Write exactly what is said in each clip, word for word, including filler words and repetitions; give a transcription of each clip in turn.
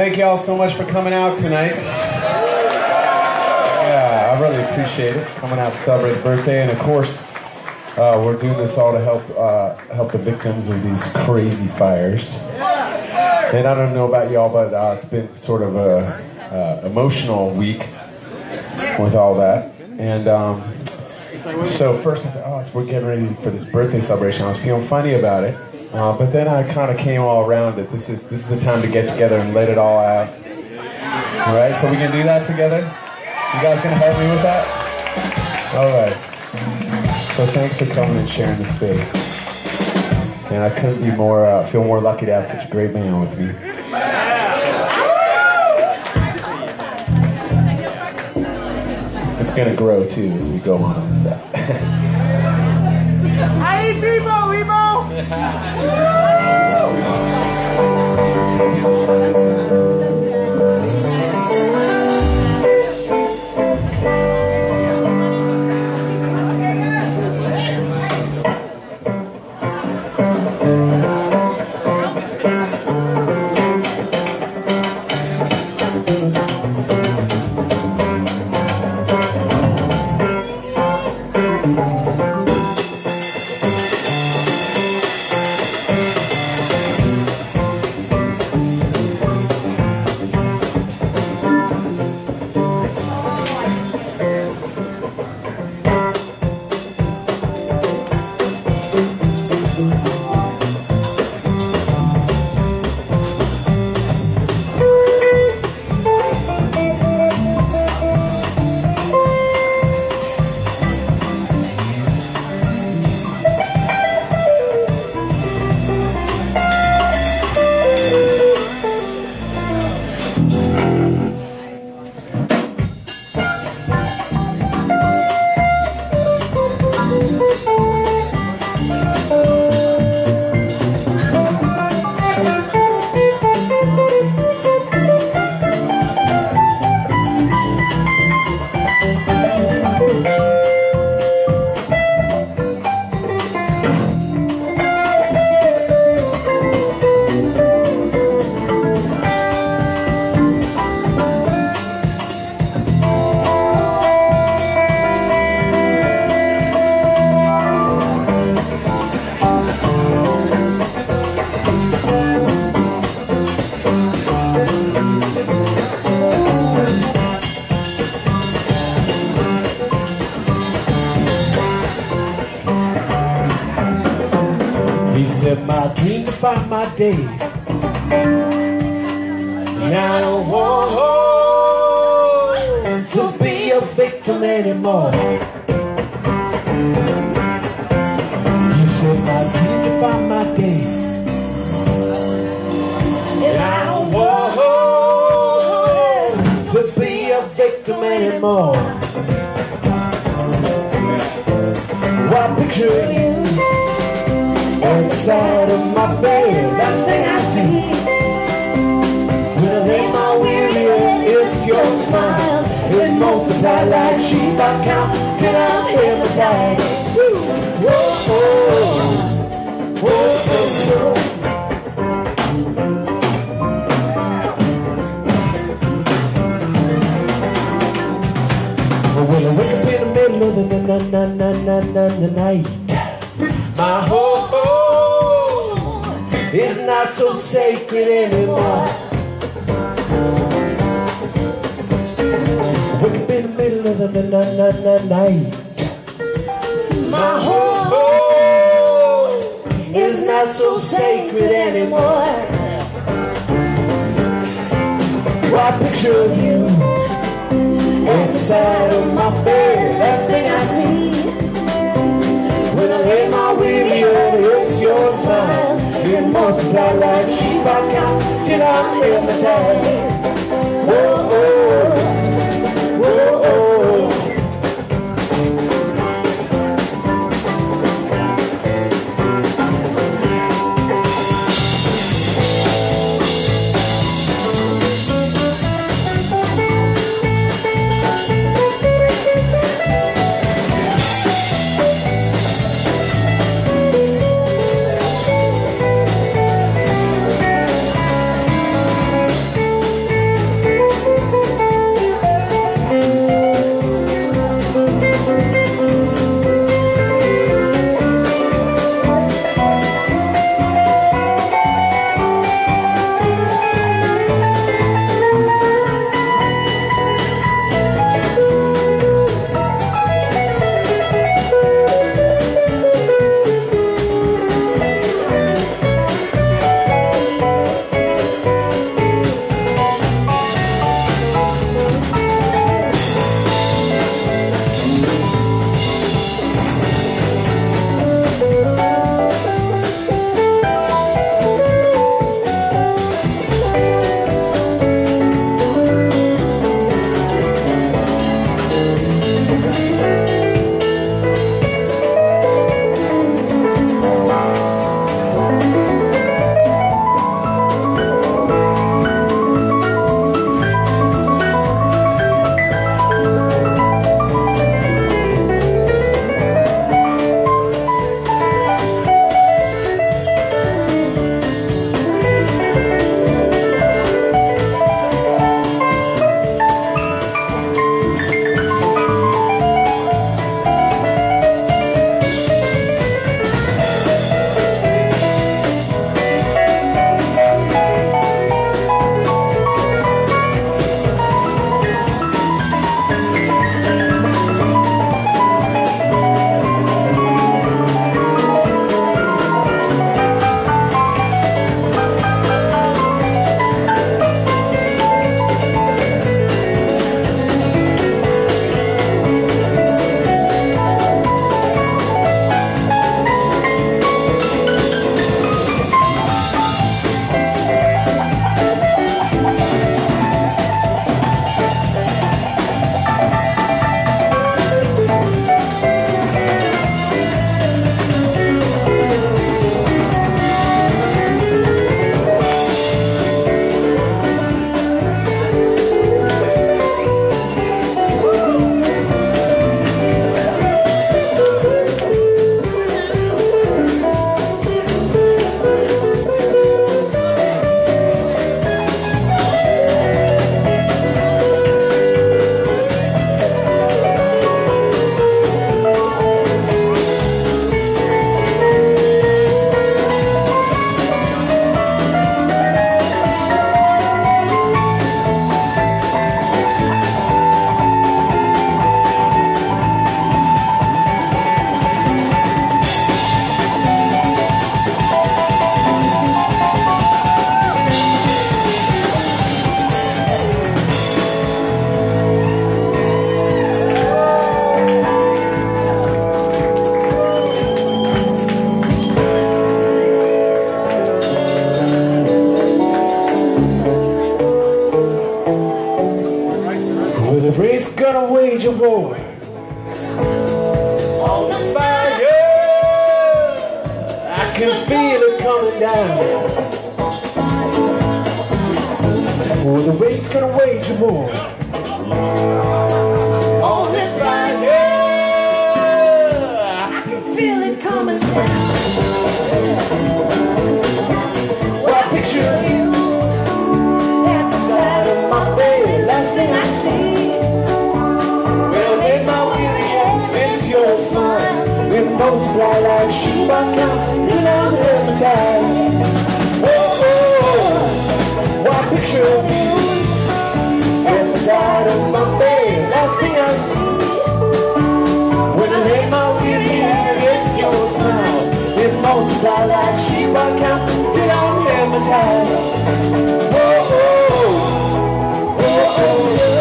Thank you all so much for coming out tonight. Yeah, I really appreciate it. Coming out to celebrate birthday, and of course, uh, we're doing this all to help uh, help the victims of these crazy fires. And I don't know about y'all, but uh, it's been sort of a uh, emotional week with all that. And um, so first I said, oh, we're getting ready for this birthday celebration. I was feeling funny about it. Uh, but then I kind of came all around it. This is this is the time to get together and let it all out. All right, so we can do that together? You guys gonna help me with that? All right. So thanks for coming and sharing the space. And I couldn't be more, uh, feel more lucky to have such a great man with me. It's gonna grow too as we go on this set. Hey, Lebo, Lebo! My dream to find my day. And I don't want to be a victim anymore. You said my dream to find my day. And I don't want to be a victim anymore. Well, I picture you inside of my bed, last thing I see. When I lay my weary head, it's your smile. It multiplies like sheep, I count till I'm hypnotized. Whoa, whoa, whoa, whoa. Well, when I wake up in the middle of the night, my hope is not so sacred anymore. Wake up in the middle of the night. My hope is not so sacred anymore. Well, I picture you inside of my bed, last thing I see. When I lay my weary head, it's your smile. You multiply like sheep, I count till I'm hypnotized. Whoa, whoa, whoa, whoa. gonna wage a war on the fire. I can feel it coming down. Oh, the rain's gonna wage a war on this fire. I can feel it coming down. Well, I picture you at the side of my bed. Last thing I see, well, in my weary head, it's your smile. We multiply like sheep by count till I'm hypnotized. Oh, oh, oh, I picture you at the side of my bed. Last thing I see, when I lay my weary head, it's your smile. We multiply like sheep by count till I'm hypnotized. Oh, oh, oh, oh, yeah.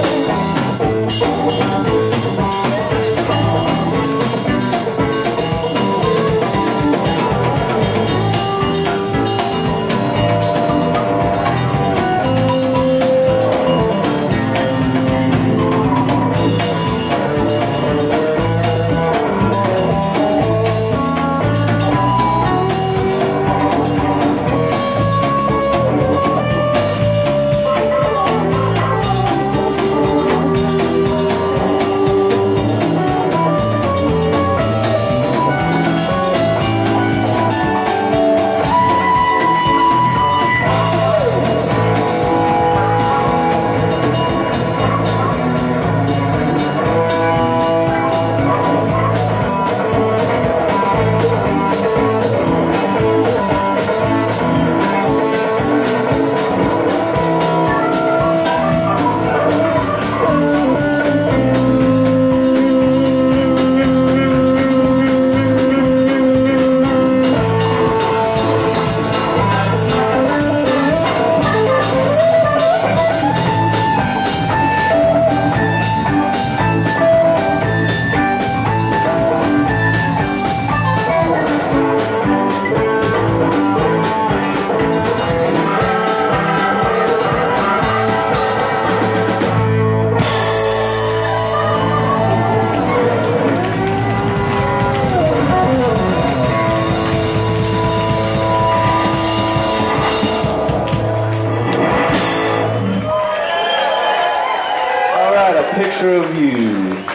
Picture of you.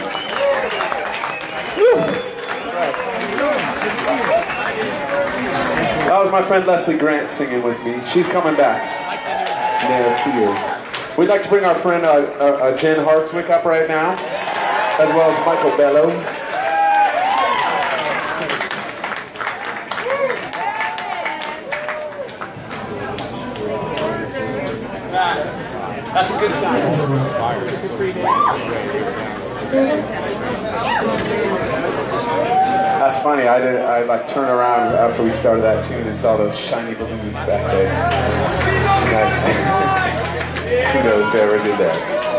Woo. That was my friend Leslie Grant singing with me. She's coming back near here. We'd like to bring our friend uh, uh, uh, Jen Hartswick up right now, as well as Michael Bello. That's a good sign. That's funny. I did. I like turned around after we started that tune and saw those shiny balloons back there. Nice. Kudos to whoever did that.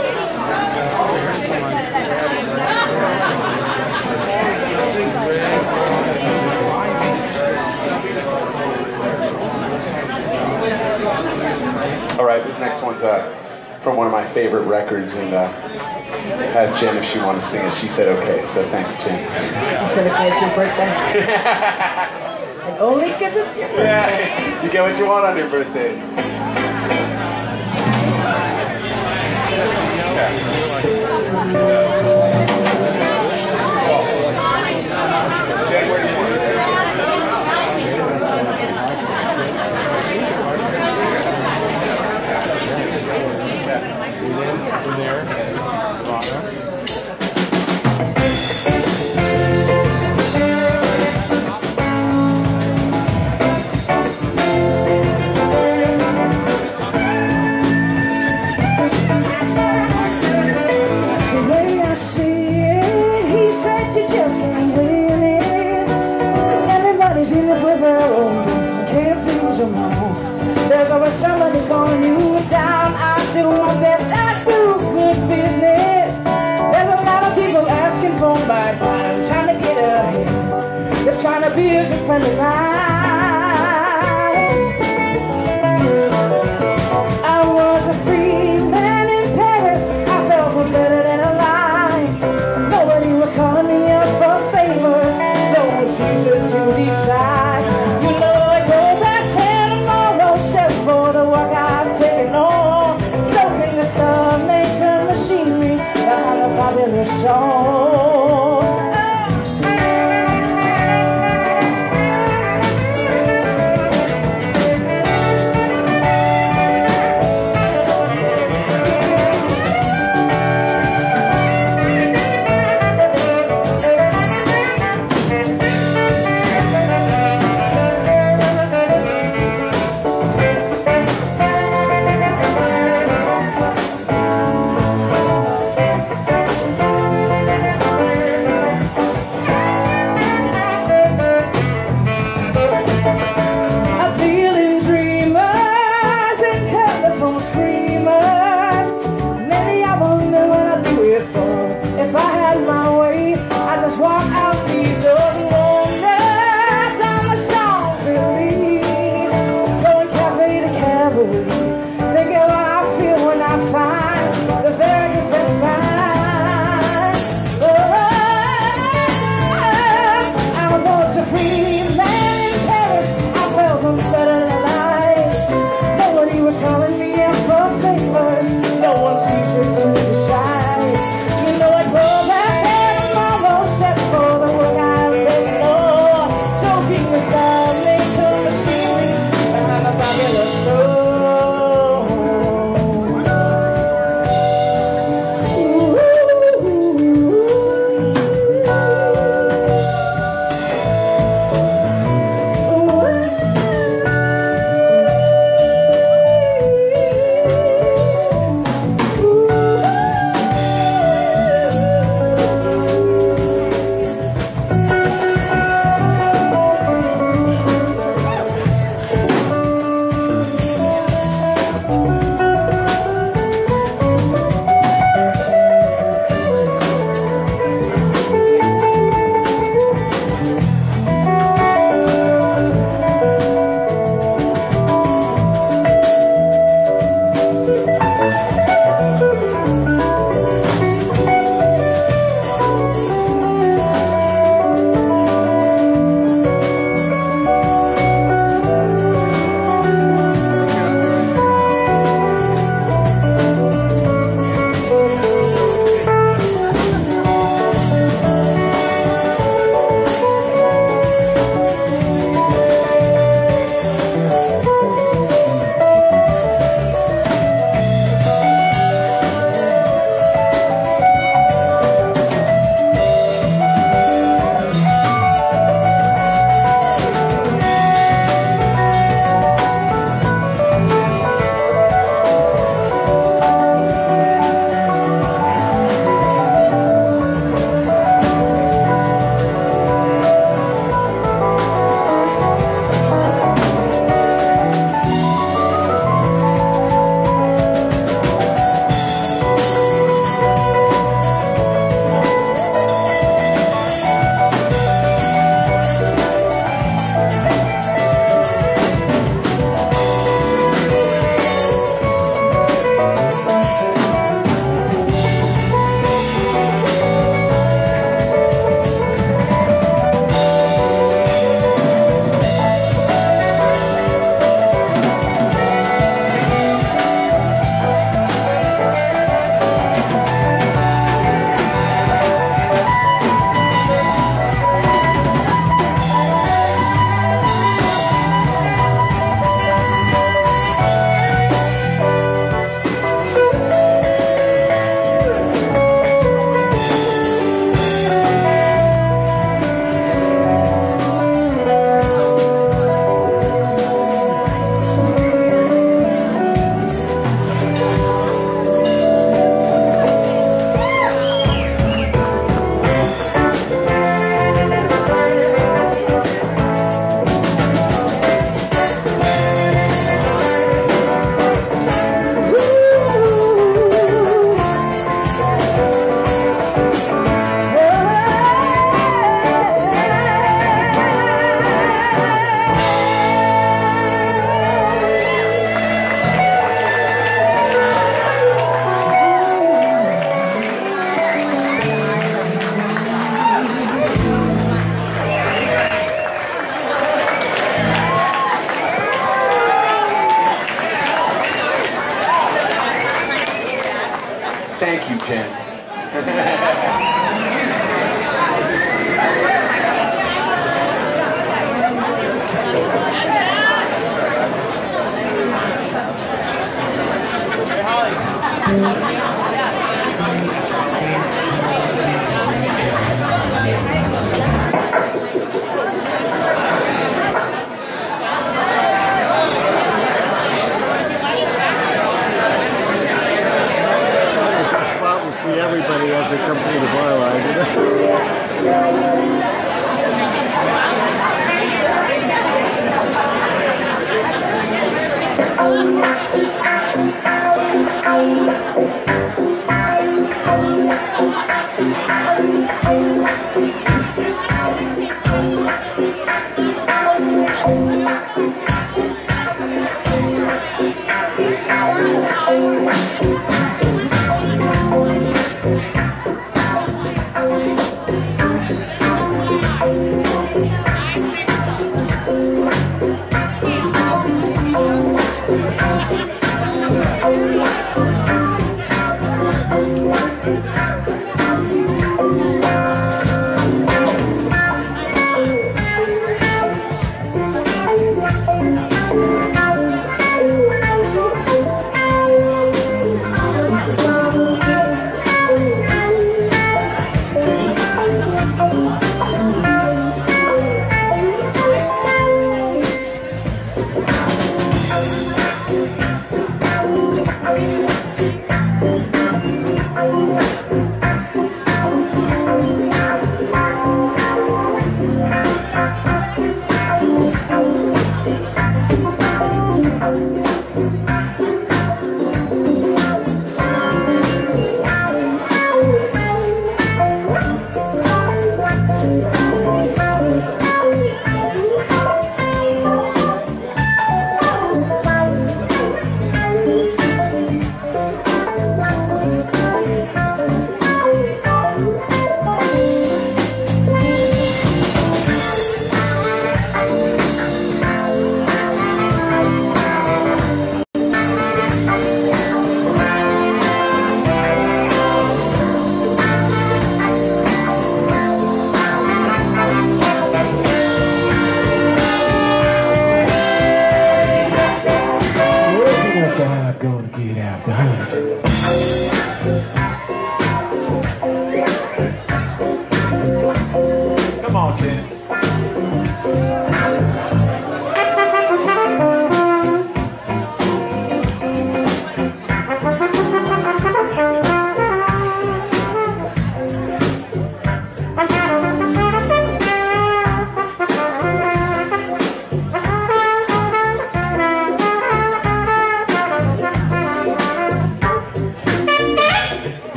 All right, this next one's uh, from one of my favorite records, and uh, asked Jen if she wanted to sing it. She said okay, so thanks, Jen. You said okay, it's your birthday. And only because it's your birthday. Yeah, you get what you want on your birthday. Jen, where do you want it? From there, Toronto. The way I see it, he said you just can't win it. Everybody's in it for their own, can't lose them all. There's always somebody calling you down. I do my best. Good business. There's a lot of people asking for my time, trying to get ahead. They're trying to be a good friend of mine. I was a free man in Paris. I felt so better than alive.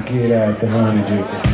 get at the honey dripper.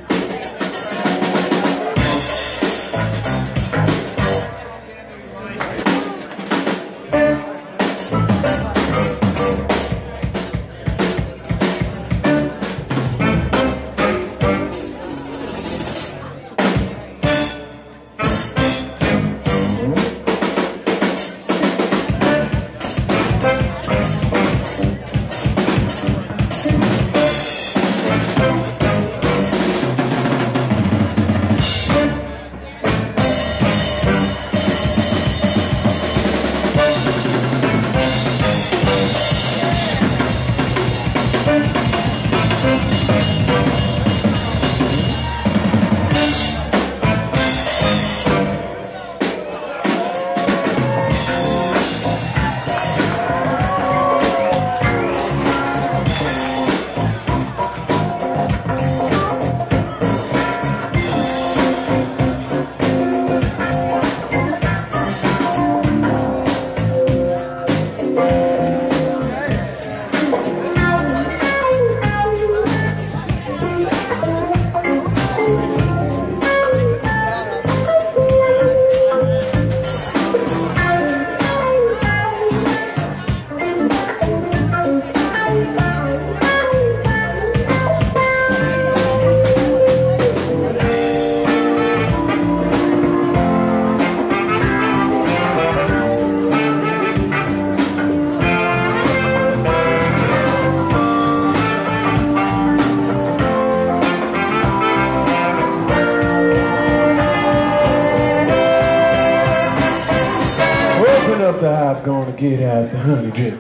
Up the hop, gonna get out the honey drip.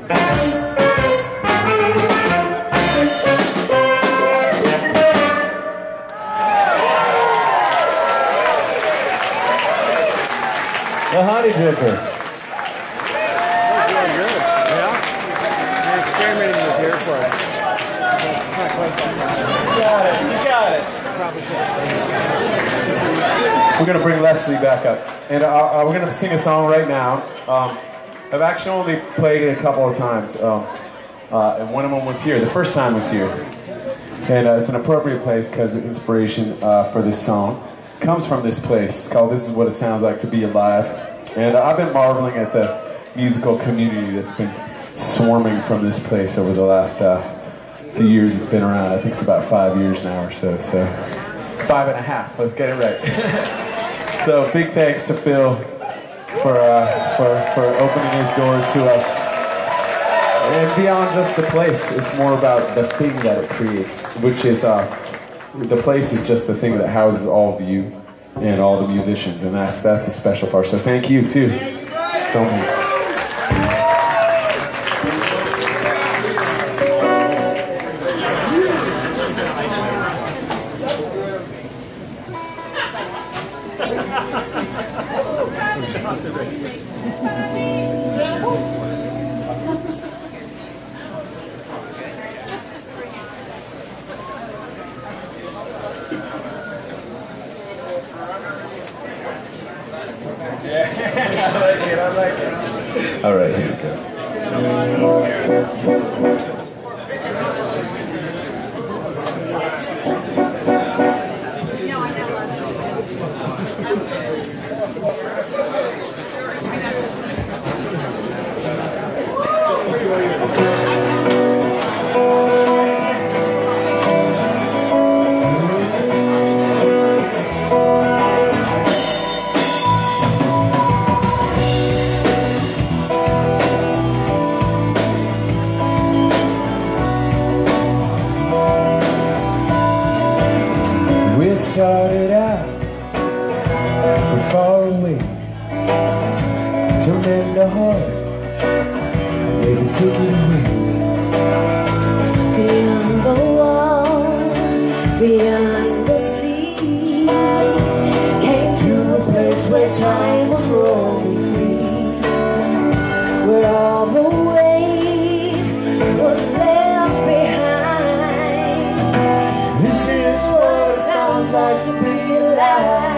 The honey dripper. That's really good. Yeah? You're experimenting with here for us. Not quite that much. You got it. You got it. Probably should. We're gonna bring Leslie back up, and uh, uh, we're gonna sing a song right now. Um, I've actually only played it a couple of times, um, uh, and one of them was here. The first time was here, and uh, it's an appropriate place because the inspiration uh, for this song comes from this place. It's called "This Is What It Sounds Like to Be Alive," and uh, I've been marveling at the musical community that's been swarming from this place over the last uh, few years it's been around. I think it's about five years now or so. So five and a half. Let's get it right. So big thanks to Phil for, uh, for, for opening his doors to us. And beyond just the place, it's more about the thing that it creates, which is, uh, the place is just the thing that houses all of you and all the musicians, and that's, that's the special part. So thank you, too, so much. All right, here we go. Started out from far away to mend a heart, maybe take it away. Beyond the walls, beyond the sea, came to a place where time was rolling free, where all the weight was left behind. This is what it sounds like to be alive.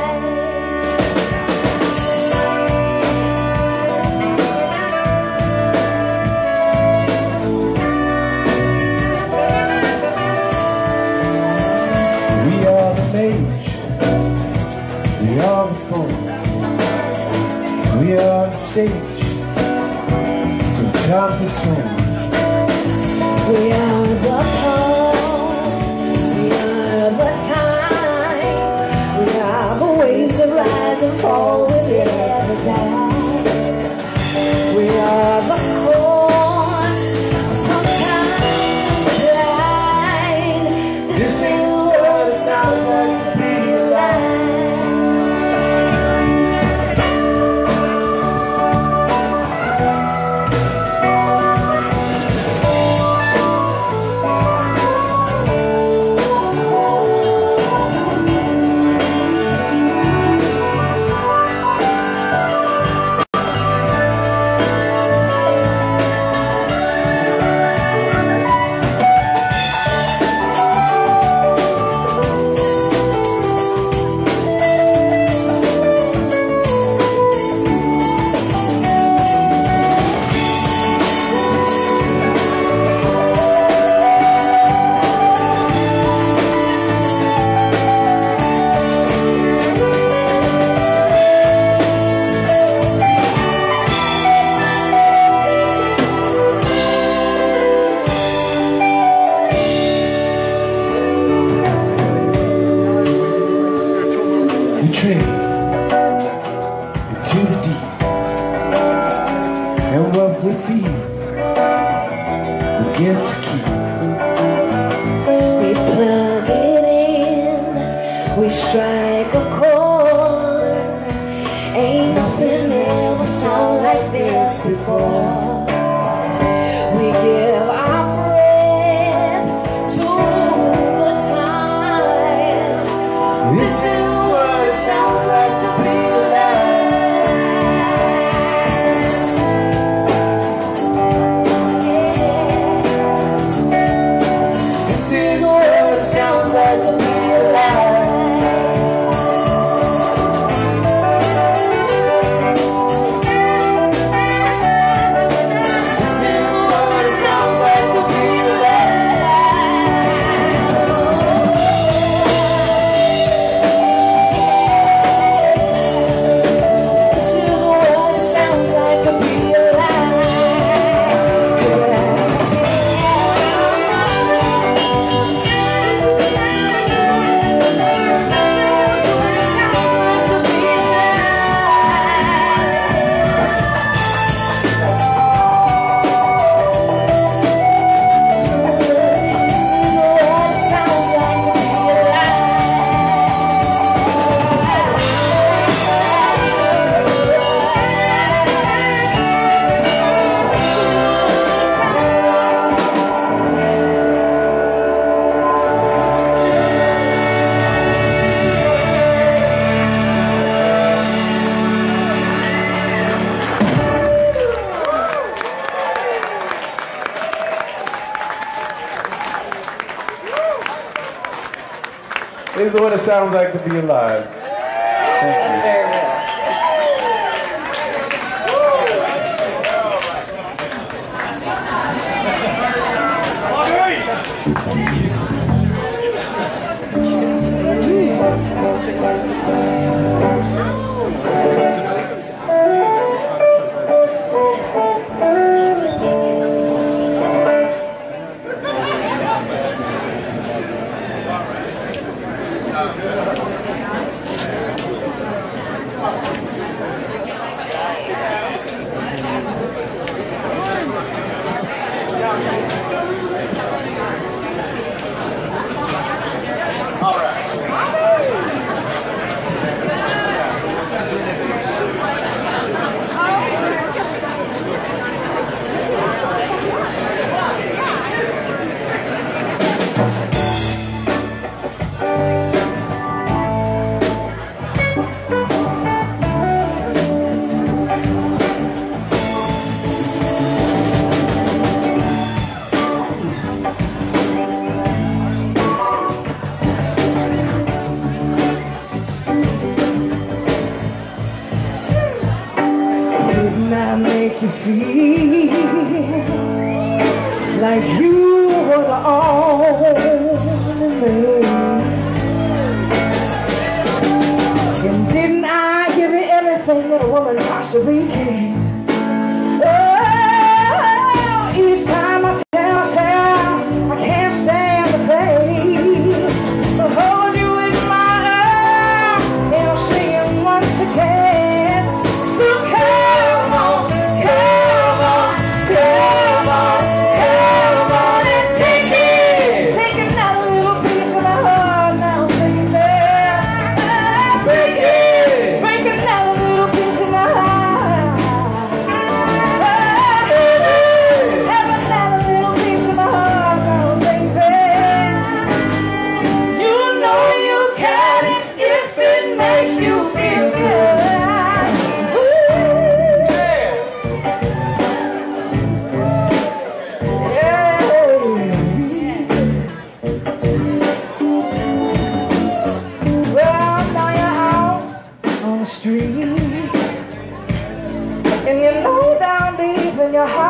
stage. Sometimes it's swing. We are the cause, we are the time, we are the waves that rise and fall with every tide. We are the cause, sometimes blind. This is what it sounds like to be alive. Trinity into the deep, and what we feel we get to keep. We plug it in, we strike a chord. Ain't nothing ever sound like this before. We give our breath to the time. This is Sounds like to be alive. Yeah. This is what it sounds like to be alive. This is what it sounds like to be This is what it sounds like to be alive. Thank you. very real. Make you feel like you were the only man. And didn't I give you everything that a woman possibly can?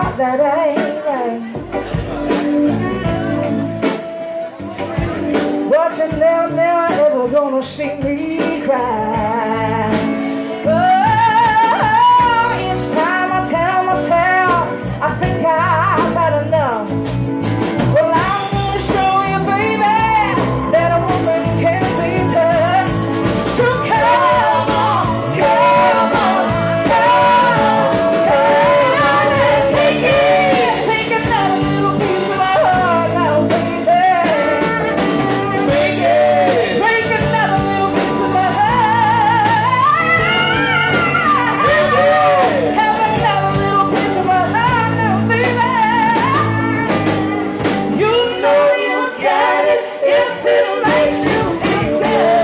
that ain't right. But you're never, never ever gonna see me cry. Oh, each time I tell myself I think I've had enough. Well, I'm gonna show you, baby, that a woman can be tough. So come on, come on, come on, and take it. Take another little piece of my heart now, baby. Take it. Take another little piece of my heart. Have another little piece of my heart now, baby. You know you got it if it makes you feel good.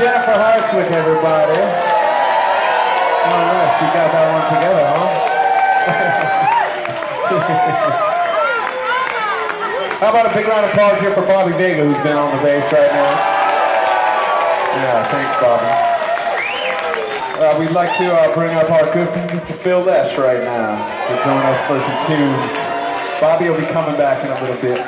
Jennifer Hartswick, everybody. Oh, nice. She got that one together, huh? How about a big round of applause here for Bobby Vega, who's been on the bass right now? Yeah, thanks, Bobby. Uh, we'd like to uh, bring up our good friend Phil Lesh right now to join us for some tunes. Bobby will be coming back in a little bit.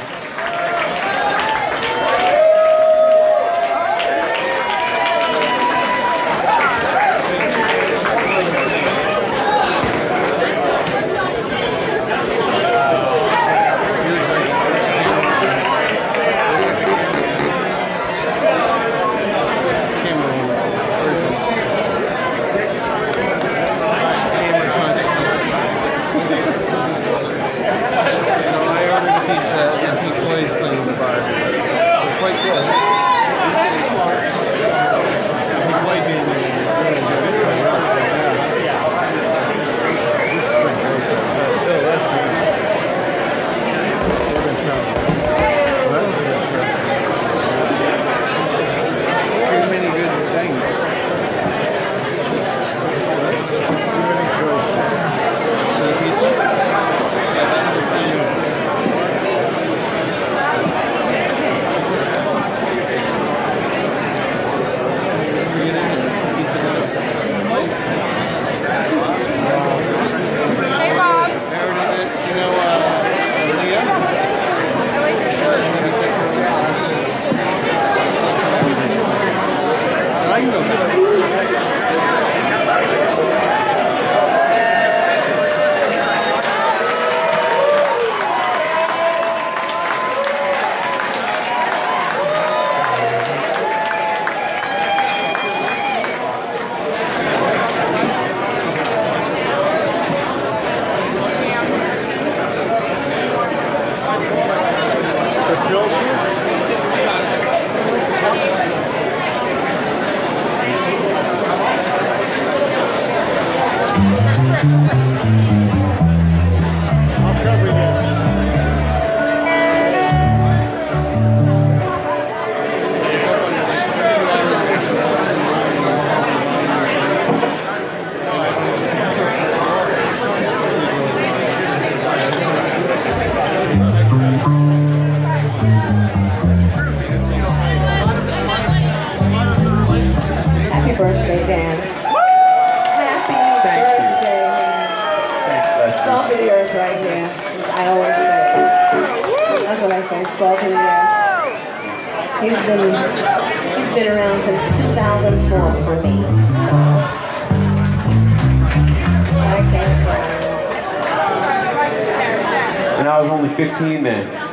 fifteen then. Oh,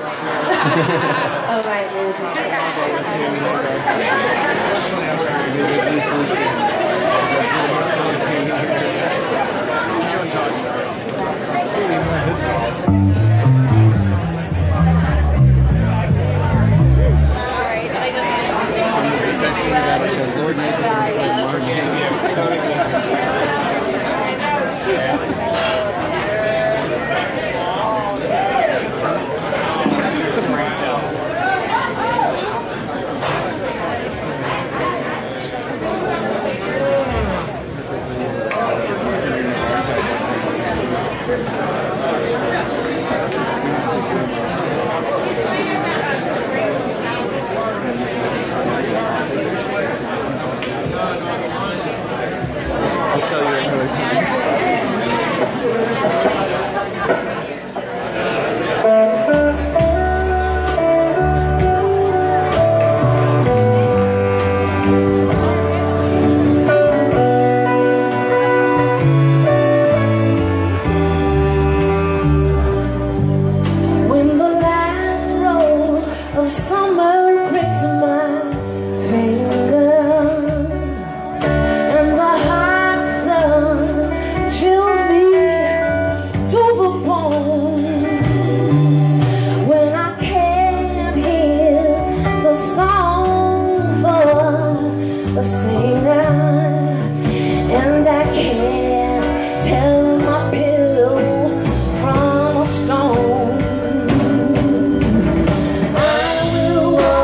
right. We were just I will walk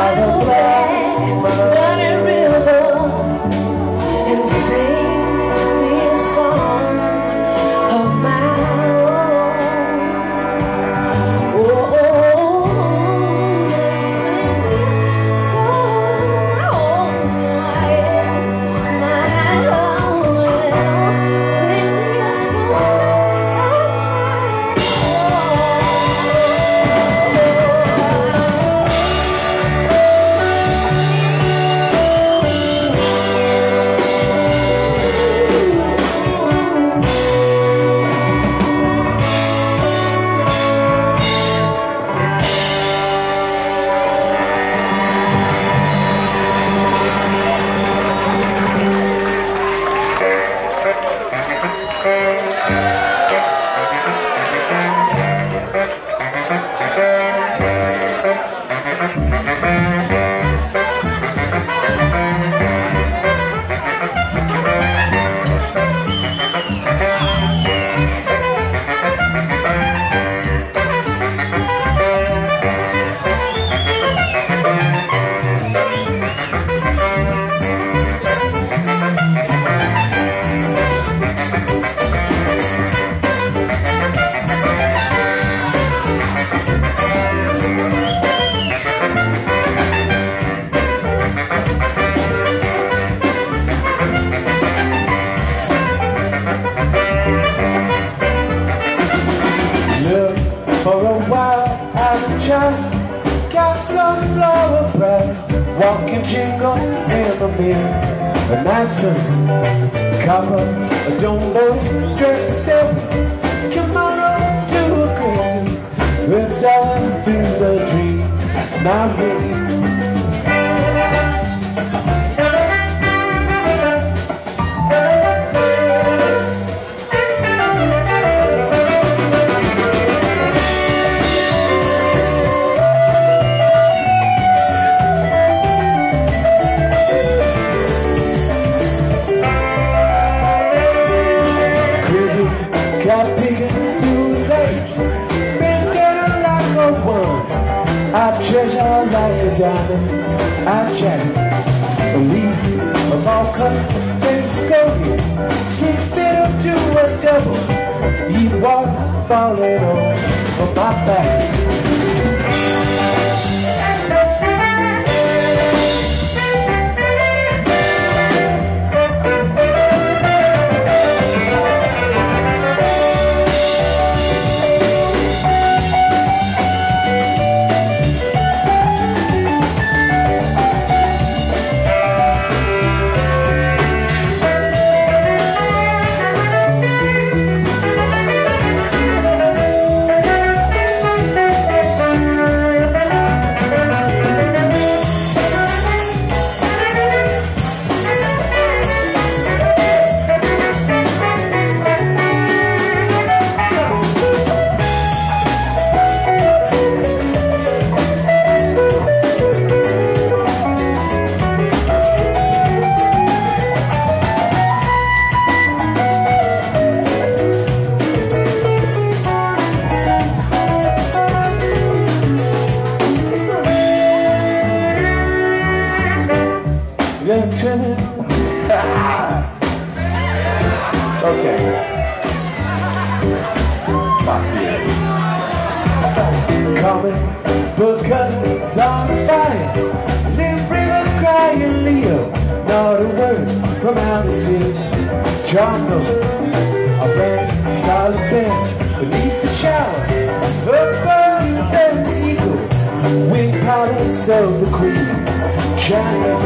by the black running river and sing me a song of my own. Oh, oh, oh, sing me a song of my own. Sing me a song of my For a while as a child, got some flower bread, walking jingle in the mill. A night sun, copper, a dome boy, dress silver. Come on up to a crazy, it's all through the dream, not me. Got peeking through the lakes, been getting like a worm. I treasure like a diamond, I chat a leaf of all color, things go here, street bitter to a double, eat water falling over my back. Glen Ellen. Okay. Fuck you. Coming, book cuttings on fire. Live river crying Leo. Not a word from out the sea. Jungle, a bed, solid bed beneath the shower. A bird and the eagle, wing palace of the queen. Shining.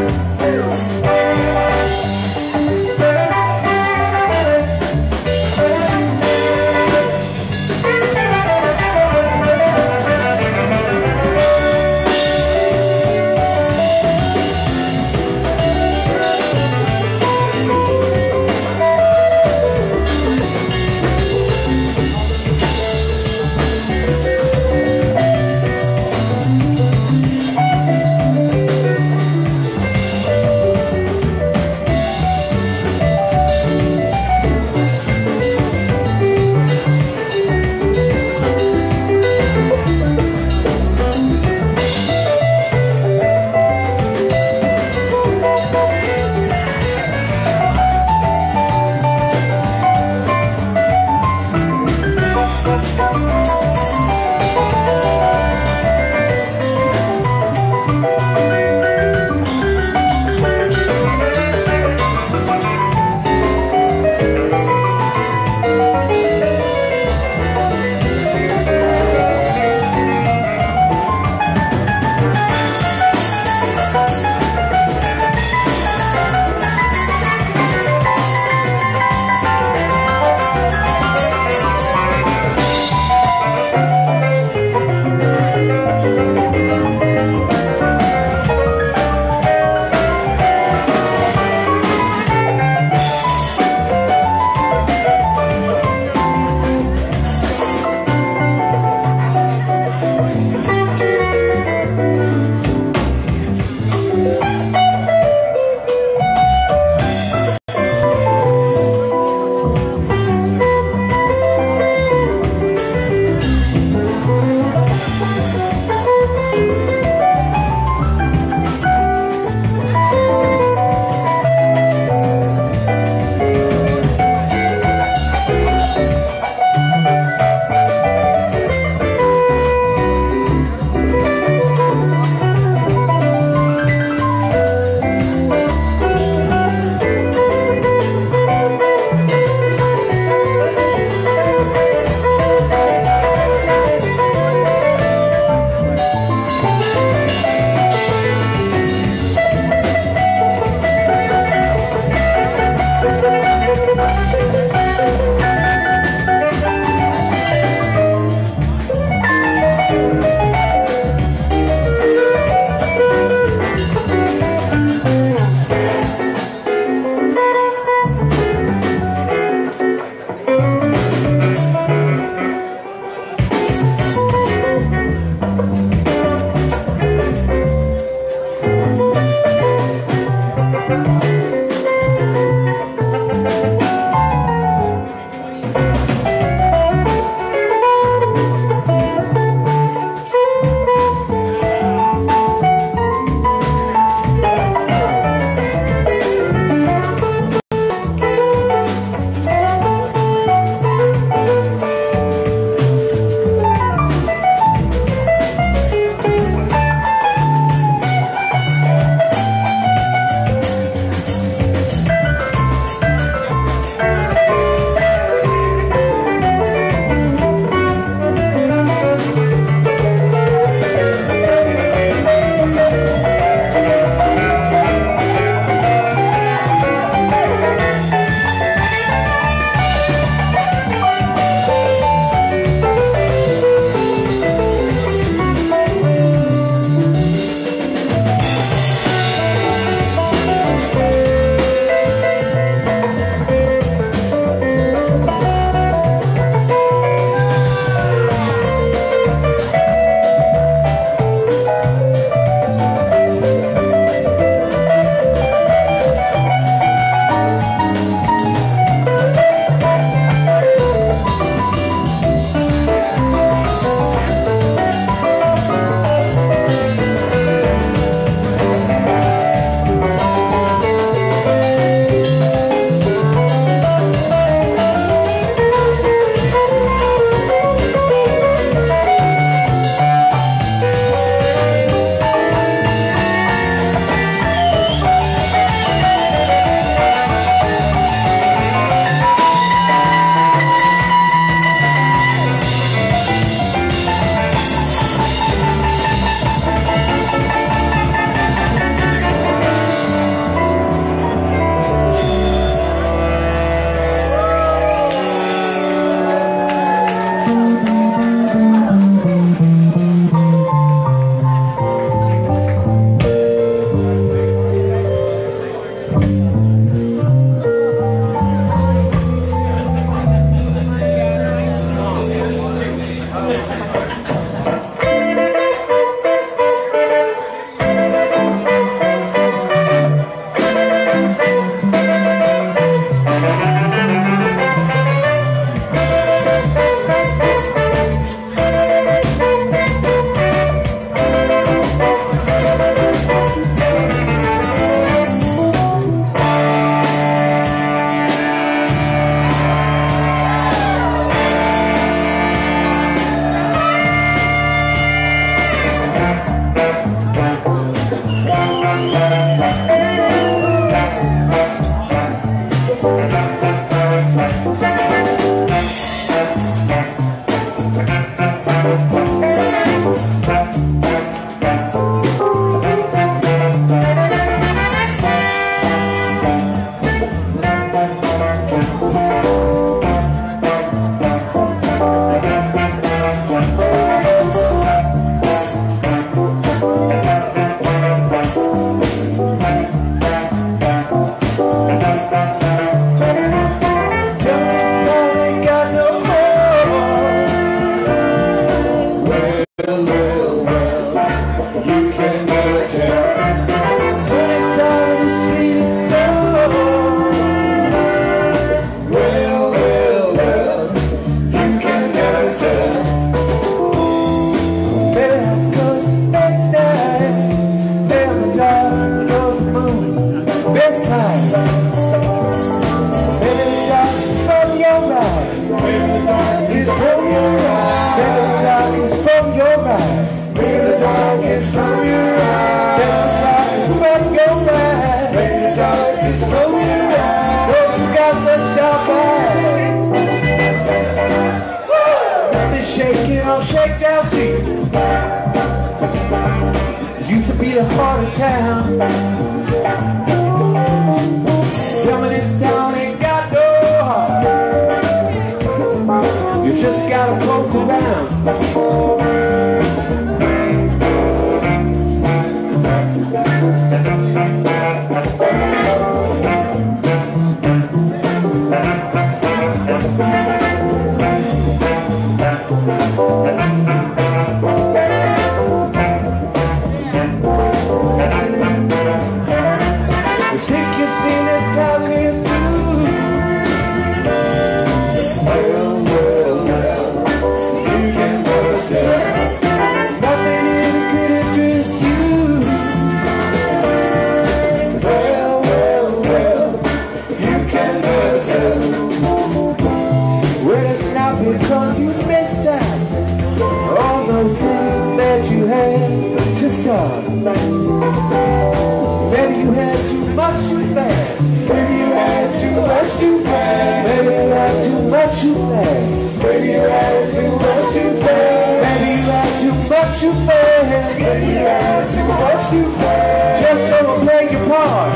Maybe you had too much too fast. Maybe you had too much too fast. Maybe you had too much too fast. Maybe you had too much too fast. Maybe you had too much too fast. Maybe you had too much too fast. Just overplay your part.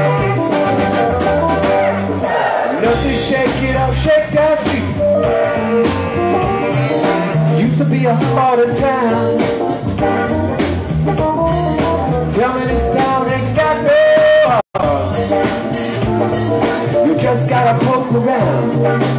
Nothing shake it up, shake that street. Used to be a harder town. Tell me this town ain't got no heart. You just gotta poke around.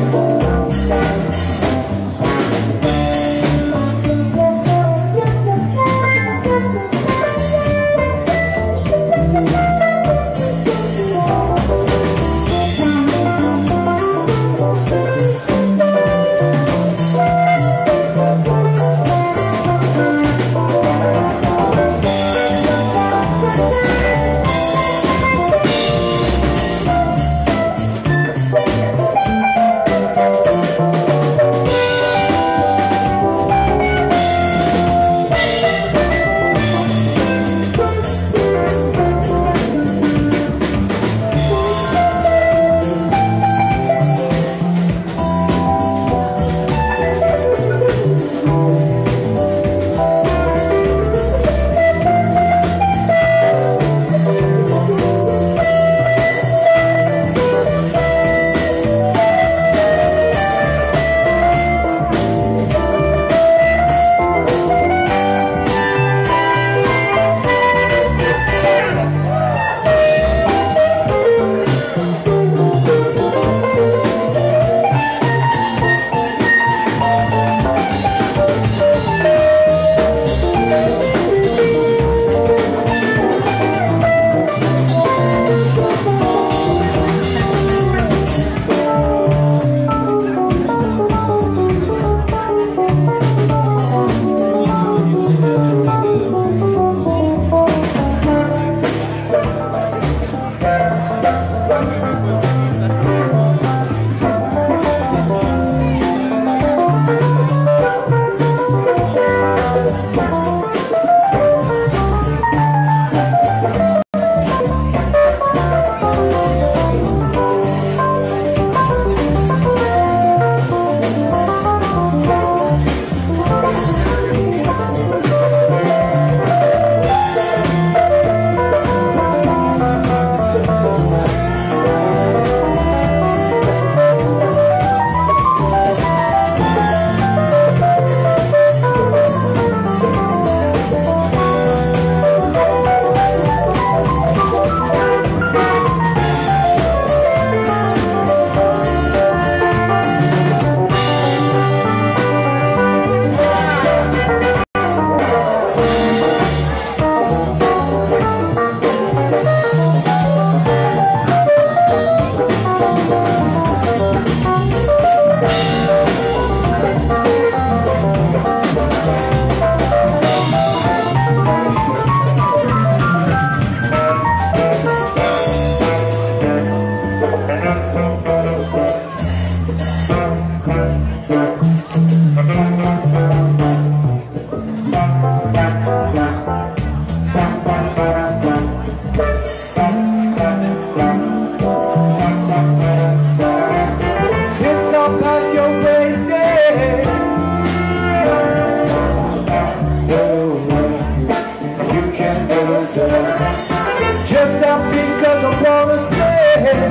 Just stop because I promised it.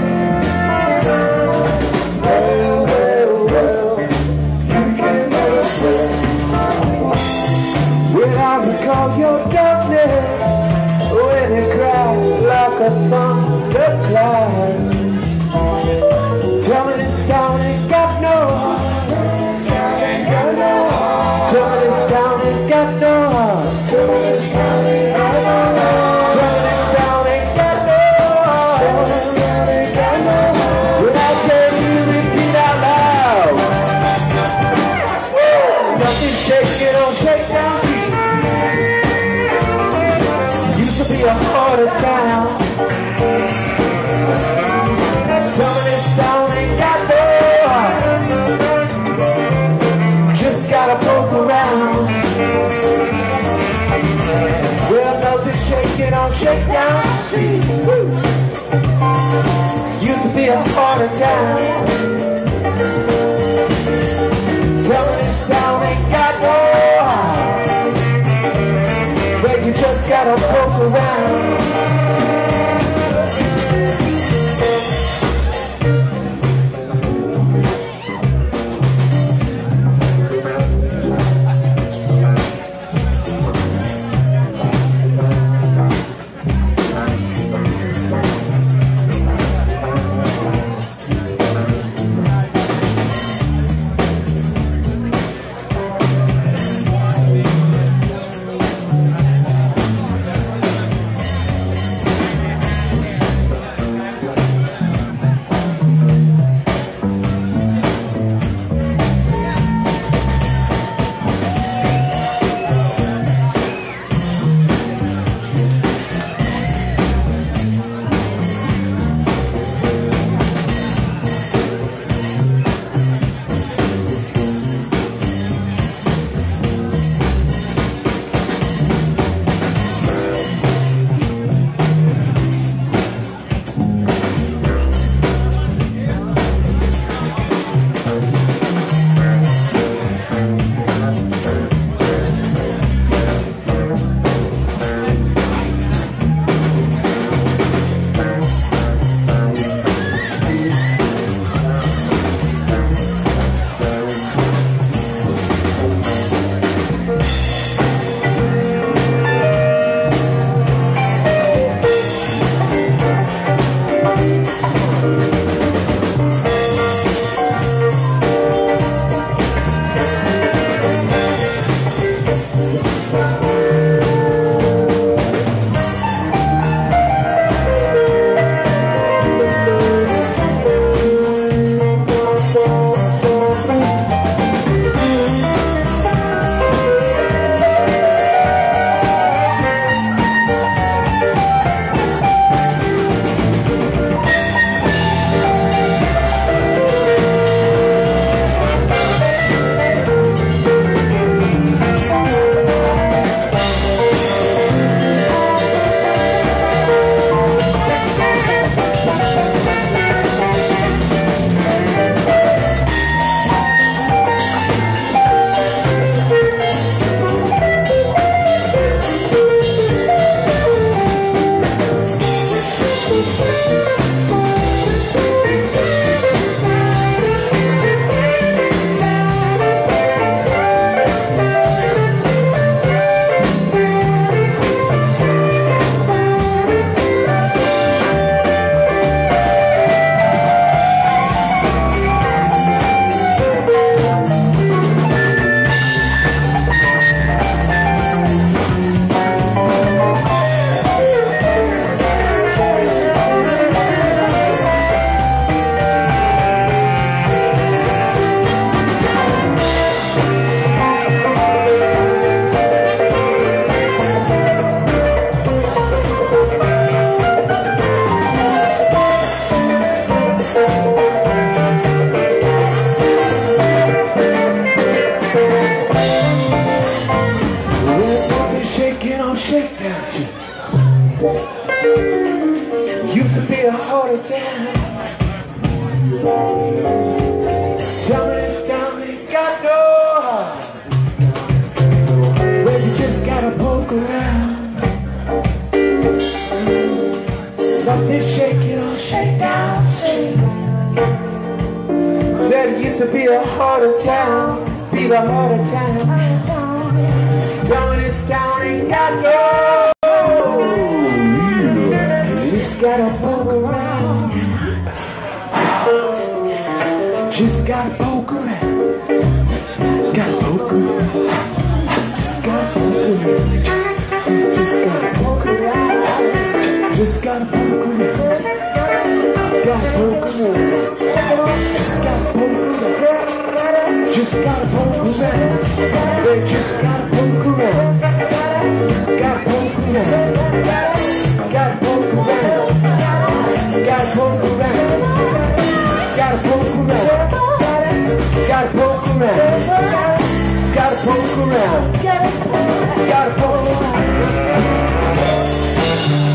Well, well, well, you can never tell. When I recall your darkness, when you cry like a thundercloud. Tell me this town ain't got no heart. Tell me this town ain't got no heart. Tell me this town ain't got no heart. Tell me this town ain't got no heart. Tell me this town ain't got no heart. When I say you repeat out loud. Woo! Nothing shaking on shakedown beat. Used to be a harder town. Tell me this town ain't got no heart. Just gotta poke around. Well, nothing on Shakedown Street. Woo. Used to be a harder town. Telling this town ain't got no heart, but you just gotta poke around. Used to be a harder time. Tell me this town ain't got no heart, but you just gotta poke around. Nothing shaking on Shakedown Street. Said it used to be a harder town, be the harder town. Tell me this town ain't got no, you just gotta poke around. Just gotta poke around. Just gotta poke around. Just gotta poke around. Just gotta poke around. Just gotta poke around. Gotta poke around. Just gotta poke around. Just gotta poke around. They just gotta poke around. Gotta poke around. Gotta poke around. Gotta poke around. Gotta poke around. Gotta poke around. Gotta poke around. Gotta poke around.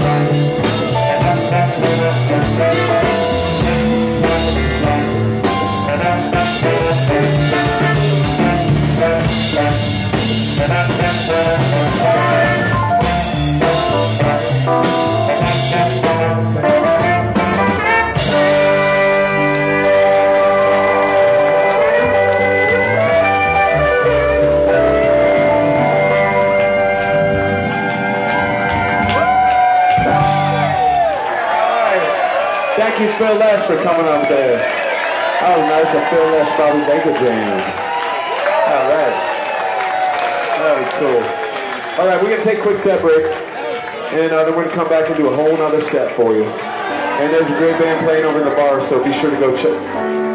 Thank you, Phil Lesh, for coming up there. Oh, nice, a Phil Lesh Bobby Baker jam. All right. That was cool. All right, we're going to take a quick set break, and uh, then we're going to come back and do a whole nother set for you. And there's a great band playing over in the bar, so be sure to go check.